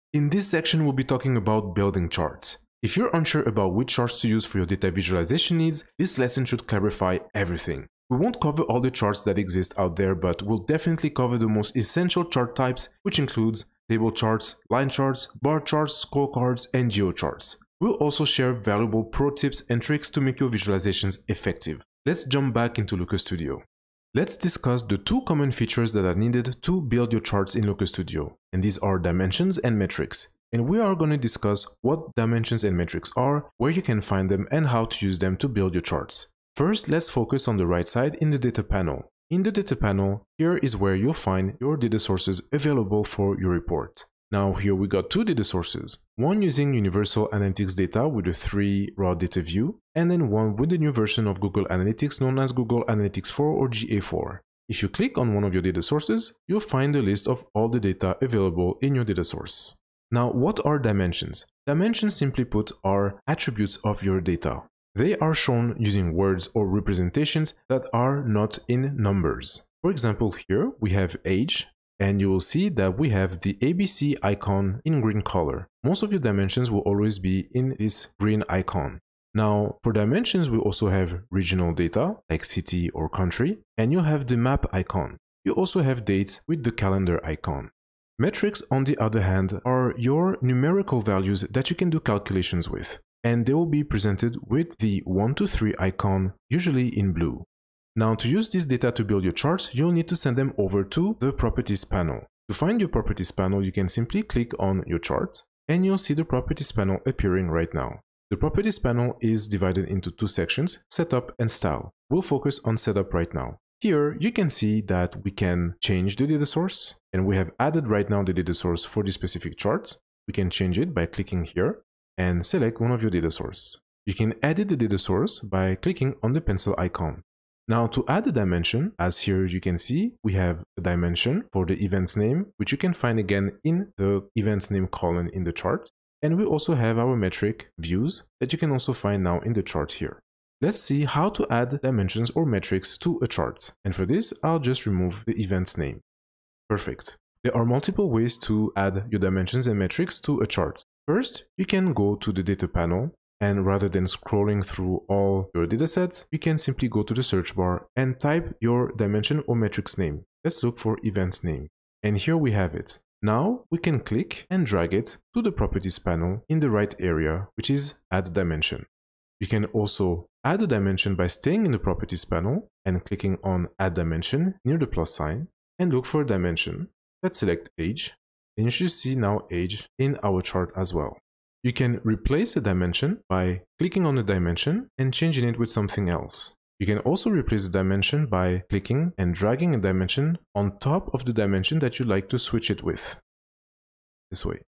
In this section, we'll be talking about building charts. If you're unsure about which charts to use for your data visualization needs, this lesson should clarify everything. We won't cover all the charts that exist out there, but we'll definitely cover the most essential chart types, which includes table charts, line charts, bar charts, scorecards, and geocharts. We'll also share valuable pro tips and tricks to make your visualizations effective. Let's jump back into Looker Studio. Let's discuss the two common features that are needed to build your charts in Looker Studio, and these are dimensions and metrics. And we are going to discuss what dimensions and metrics are, where you can find them, and how to use them to build your charts. First, let's focus on the right side in the data panel. In the data panel, here is where you'll find your data sources available for your report. Now here we got two data sources, one using Universal Analytics data with a 3 raw data view, and then one with the new version of Google Analytics known as Google Analytics 4 or GA4. If you click on one of your data sources, you'll find a list of all the data available in your data source. Now, what are dimensions? Dimensions, simply put, are attributes of your data. They are shown using words or representations that are not in numbers. For example, here we have age, and you will see that we have the ABC icon in green color. Most of your dimensions will always be in this green icon. Now, for dimensions, we also have regional data, like city or country, and you have the map icon. You also have dates with the calendar icon. Metrics, on the other hand, are your numerical values that you can do calculations with, and they will be presented with the 1 to 3 icon, usually in blue. Now, to use this data to build your charts, you'll need to send them over to the Properties panel. To find your Properties panel, you can simply click on your chart, and you'll see the Properties panel appearing right now. The Properties panel is divided into two sections, Setup and Style. We'll focus on Setup right now. Here, you can see that we can change the data source, and we have added right now the data source for this specific chart. We can change it by clicking here and select one of your data sources. You can edit the data source by clicking on the pencil icon. Now, to add a dimension, as here you can see, we have a dimension for the event's name, which you can find again in the event's name column in the chart. And we also have our metric views that you can also find now in the chart here. Let's see how to add dimensions or metrics to a chart. And for this, I'll just remove the event's name. Perfect. There are multiple ways to add your dimensions and metrics to a chart. First, you can go to the data panel, and rather than scrolling through all your datasets, you can simply go to the search bar and type your dimension or metrics name. Let's look for event name. And here we have it. Now we can click and drag it to the Properties panel in the right area, which is Add Dimension. You can also add a dimension by staying in the Properties panel and clicking on Add Dimension near the plus sign and look for a dimension. Let's select age, and you should see now age in our chart as well. You can replace a dimension by clicking on the dimension and changing it with something else. You can also replace the dimension by clicking and dragging a dimension on top of the dimension that you'd like to switch it with. This way.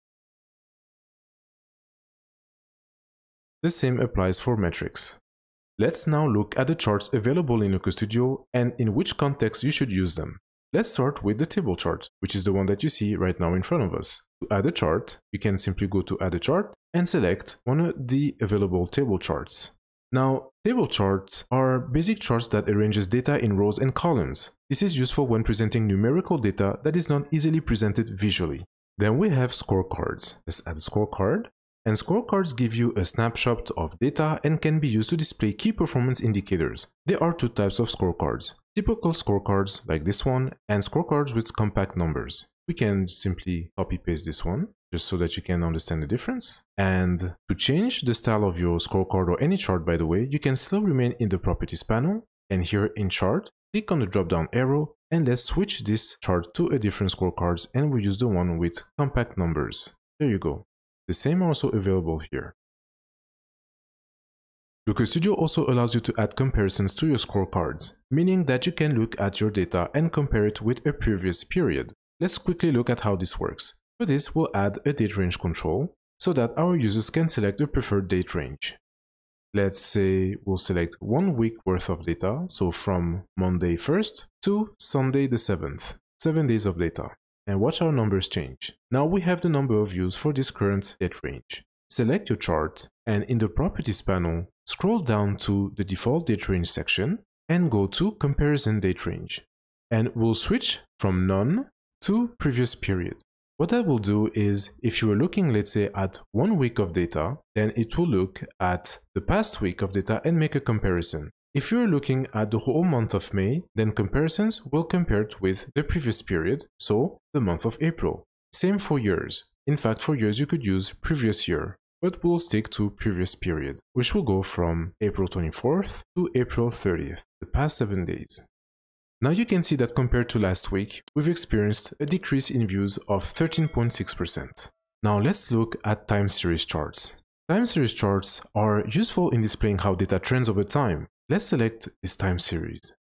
The same applies for metrics. Let's now look at the charts available in Looker Studio and in which context you should use them. Let's start with the table chart, which is the one that you see right now in front of us. To add a chart, you can simply go to Add a Chart and select one of the available table charts. Now, table charts are basic charts that arranges data in rows and columns. This is useful when presenting numerical data that is not easily presented visually. Then we have scorecards. Let's add a scorecard. And scorecards give you a snapshot of data and can be used to display key performance indicators. There are two types of scorecards. Typical scorecards like this one and scorecards with compact numbers. We can simply copy paste this one just so that you can understand the difference. And to change the style of your scorecard or any chart, by the way, you can still remain in the Properties panel, and here in Chart, click on the drop down arrow and let's switch this chart to a different scorecards, and we'll use the one with compact numbers. There you go. The same are also available here. Looker Studio also allows you to add comparisons to your scorecards, meaning that you can look at your data and compare it with a previous period. Let's quickly look at how this works. For this, we'll add a date range control so that our users can select a preferred date range. Let's say we'll select 1 week worth of data, so from Monday 1st to Sunday the 7th, 7 days of data. And watch our numbers change. Now we have the number of views for this current date range. Select your chart, and in the Properties panel, scroll down to the default date range section and go to Comparison Date Range. And we'll switch from None to Previous Period. What that will do is, if you are looking, let's say, at 1 week of data, then it will look at the past week of data and make a comparison. If you're looking at the whole month of May, then comparisons will compare it with the previous period, so the month of April. Same for years. In fact, for years you could use previous year, but we'll stick to previous period, which will go from April 24th to April 30th, the past 7 days. Now you can see that compared to last week, we've experienced a decrease in views of 13.6%. Now let's look at time series charts. Time series charts are useful in displaying how data trends over time. Let's select this time series.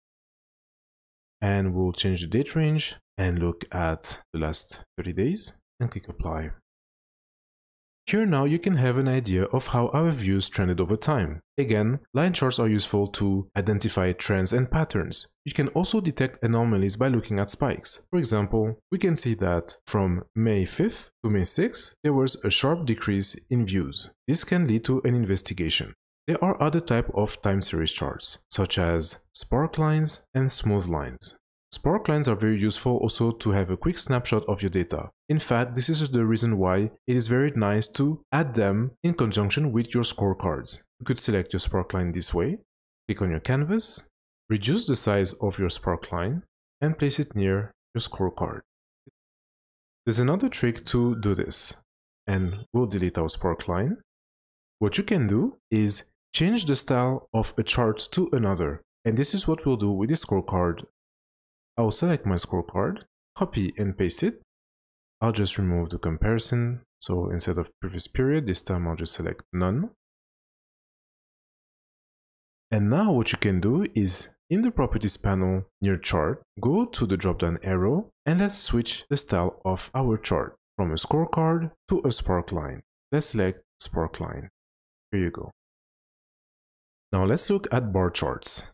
And we'll change the date range and look at the last 30 days and click apply. Here now you can have an idea of how our views trended over time. Again, line charts are useful to identify trends and patterns. You can also detect anomalies by looking at spikes. For example, we can see that from May 5th to May 6th, there was a sharp decrease in views. This can lead to an investigation. There are other types of time series charts, such as Sparklines and smooth lines. Sparklines are very useful also to have a quick snapshot of your data. In fact, this is the reason why it is very nice to add them in conjunction with your scorecards. You could select your sparkline this way, click on your canvas, reduce the size of your sparkline, and place it near your scorecard. There's another trick to do this, and we'll delete our sparkline. What you can do is change the style of a chart to another, and this is what we'll do with the scorecard. I'll select my scorecard, copy and paste it. I'll just remove the comparison. So instead of previous period, this time I'll just select none. And now what you can do is, in the properties panel near chart, go to the drop down arrow and let's switch the style of our chart from a scorecard to a sparkline. Let's select sparkline. Here you go. Now let's look at bar charts.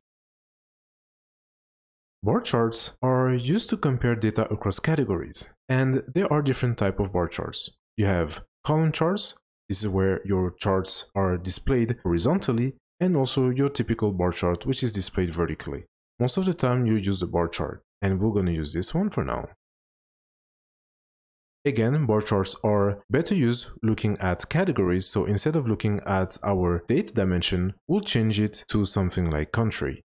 Bar charts are used to compare data across categories, and there are different types of bar charts. You have column charts. This is where your charts are displayed horizontally, and also your typical bar chart, which is displayed vertically. Most of the time you use the bar chart, and we're going to use this one for now. Again, bar charts are better used looking at categories, so instead of looking at our date dimension, we'll change it to something like country.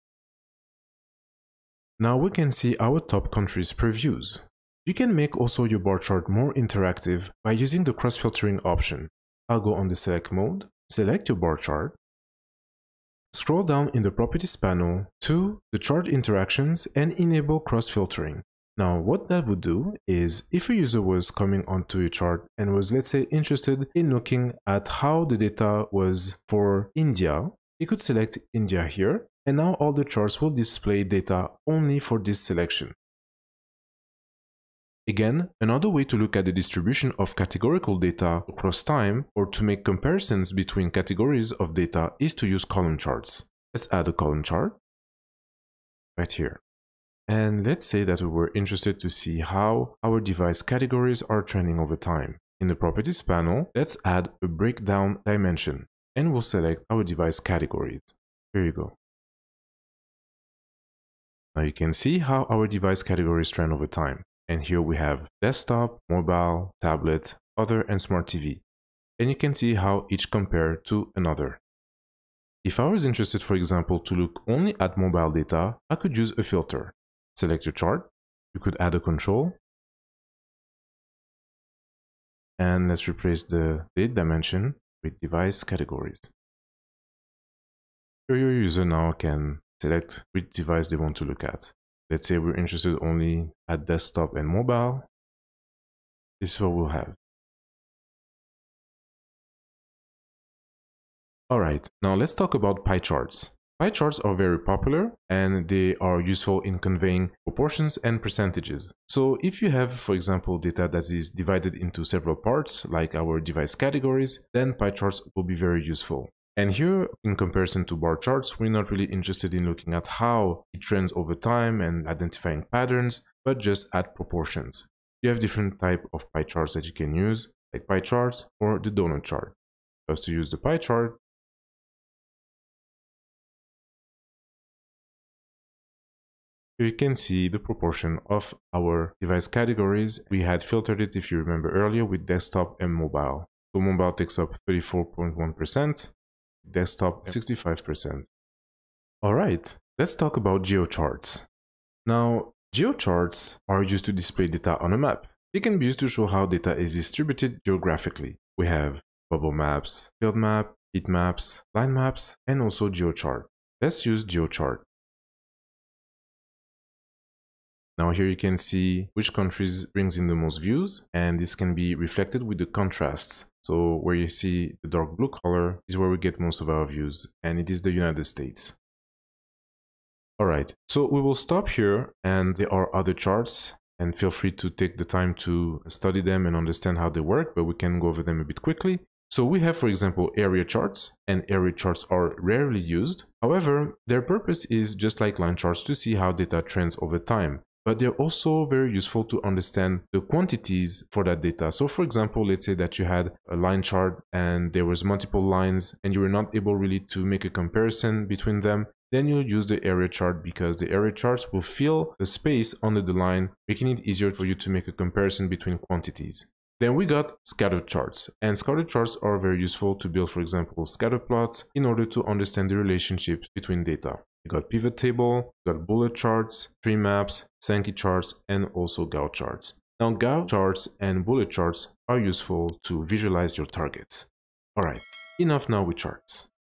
Now we can see our top countries per views. You can make also your bar chart more interactive by using the cross-filtering option. I'll go on the select mode, select your bar chart, scroll down in the properties panel to the chart interactions and enable cross-filtering. Now what that would do is, if a user was coming onto your chart and was, let's say, interested in looking at how the data was for India, he could select India here, and now all the charts will display data only for this selection. Again, another way to look at the distribution of categorical data across time or to make comparisons between categories of data is to use column charts. Let's add a column chart right here. And let's say that we were interested to see how our device categories are trending over time. In the properties panel, let's add a breakdown dimension and we'll select our device categories. Here you go. Now you can see how our device categories trend over time. And here we have desktop, mobile, tablet, other, and smart TV. And you can see how each compare to another. If I was interested, for example, to look only at mobile data, I could use a filter. Select your chart. You could add a control. And let's replace the date dimension with device categories. Here your user now can select which device they want to look at. Let's say we're interested only at desktop and mobile. This is what we'll have. Alright, now let's talk about pie charts. Pie charts are very popular and they are useful in conveying proportions and percentages. So if you have, for example, data that is divided into several parts, like our device categories, then pie charts will be very useful. And here, in comparison to bar charts, we're not really interested in looking at how it trends over time and identifying patterns, but just at proportions. You have different types of pie charts that you can use, like pie charts or the donut chart. First, to use the pie chart, Here you can see the proportion of our device categories. We had filtered it, if you remember earlier, with desktop and mobile. So mobile takes up 34.1%, desktop 65%. All right, let's talk about geocharts. Now, geocharts are used to display data on a map. They can be used to show how data is distributed geographically. We have bubble maps, field map, heat maps, line maps, and also geochart. Let's use geochart. Now here you can see which countries brings in the most views, and this can be reflected with the contrasts. So where you see the dark blue color is where we get most of our views, and it is the United States. Alright, so we will stop here, and there are other charts, and feel free to take the time to study them and understand how they work, but we can go over them a bit quickly. So we have, for example, area charts, and area charts are rarely used. However, their purpose is just like line charts to see how data trends over time. But they're also very useful to understand the quantities for that data. So for example, let's say that you had a line chart and there was multiple lines and you were not able really to make a comparison between them, then you'll use the area chart because the area charts will fill the space under the line, making it easier for you to make a comparison between quantities. Then we got scatter charts, and scatter charts are very useful to build, for example, scatter plots in order to understand the relationships between data. You got pivot table, you got bullet charts, tree maps, Sankey charts, and also Gauss charts. Now Gauss charts and bullet charts are useful to visualize your targets. Alright, enough now with charts.